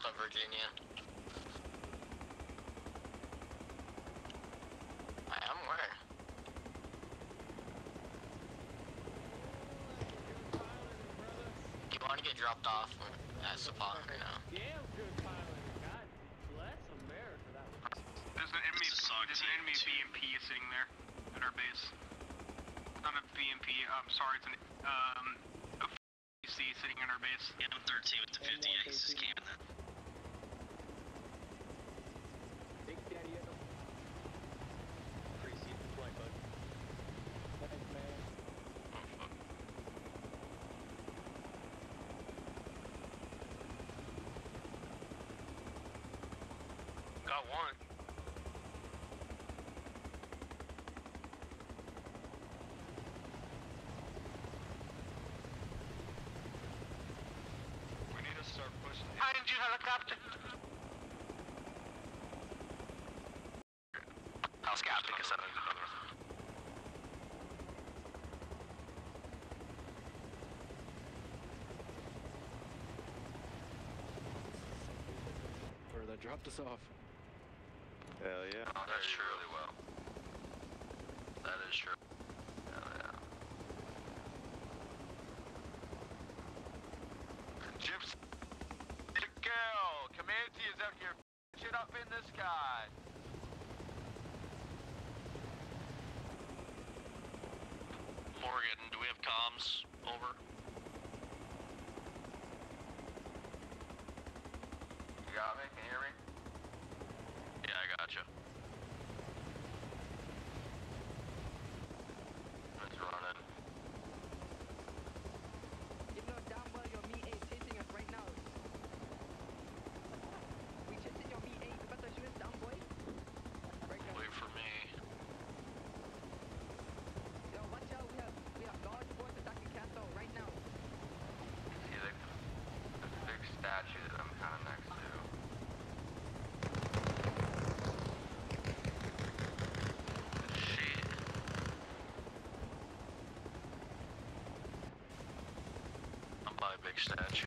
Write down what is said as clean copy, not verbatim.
Delta, Virginia. I am where? You want to get dropped off at Sapon right now? Damn good piloting. God bless America. That was. There's an enemy BMP sitting there at our base. Not a BMP. I'm sorry. It's a C sitting in our base. Yeah, I'm 13 with the 50. Yeah, he's just camping that. Big Daddy. Pre-seat the flight, bud. Thanks, man. Oh, fuck. Got one. We need to start pushing. Hiding you, helicopter. House captain, I said Or that dropped us off. Hell yeah. Oh, that's true. Really well. That is true. Hell yeah. Gypsy girl, Comanche is out here shit up in the sky. Morgan, do we have comms? Over. You got me? Can you hear me? Yeah, I gotcha. It's running. You know damn well your Me-8 chasing us right now. We chasing your Me-8, you better shoot us down, boy. Right now. Wait for me. Yo, watch out, we have large force attacking Castle right now. See the big statue that I'm kind of next to. Shit. I'm by a big statue.